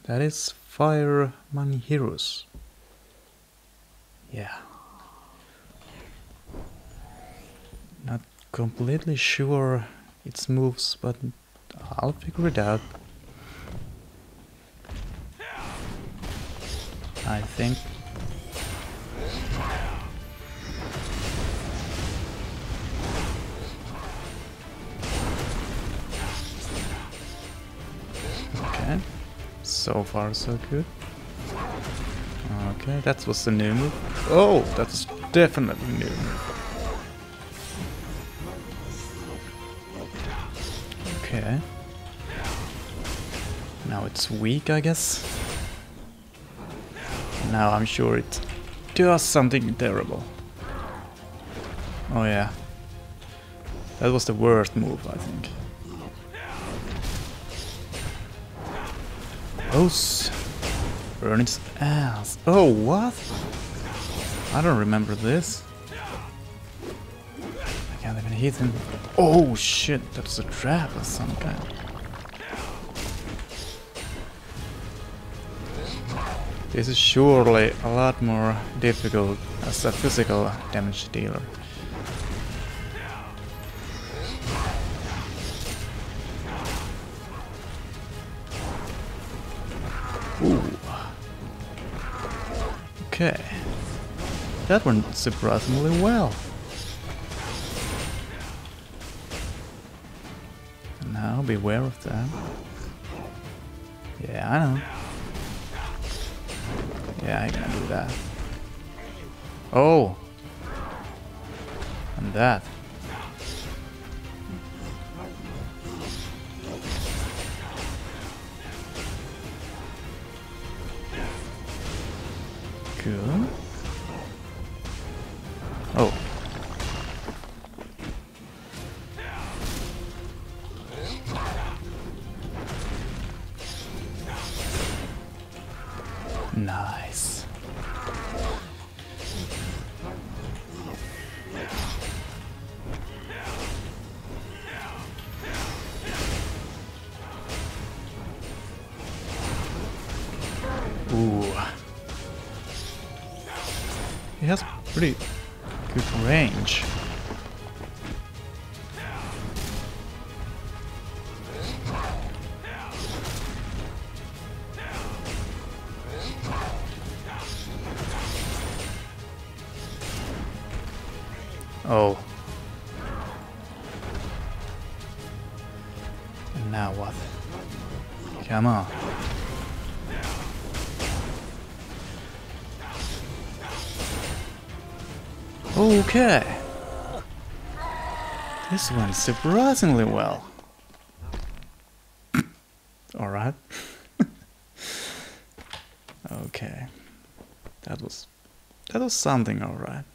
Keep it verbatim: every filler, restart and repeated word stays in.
That is Fire Manghirrus. Yeah. Not completely sure its moves, but I'll figure it out. I think. Okay. So far so good. Okay, that was the new move. Oh, that's definitely new move. Okay. Now it's weak, I guess. Now I'm sure it does something terrible. Oh yeah. That was the worst move, I think. Oh, burn its ass. Oh, what? I don't remember this. I can't even hit him. Oh shit, that's a trap of some kind. This is surely a lot more difficult as a physical damage dealer. Ooh. Okay. That went surprisingly well. And now beware of that. Yeah, I know. Yeah, I can do that. Oh! And that. Good. Oh. Nice. Ooh. He has pretty good range. Oh. And now what? Come on. Okay. This went surprisingly well. Alright. Okay. That was that was something alright.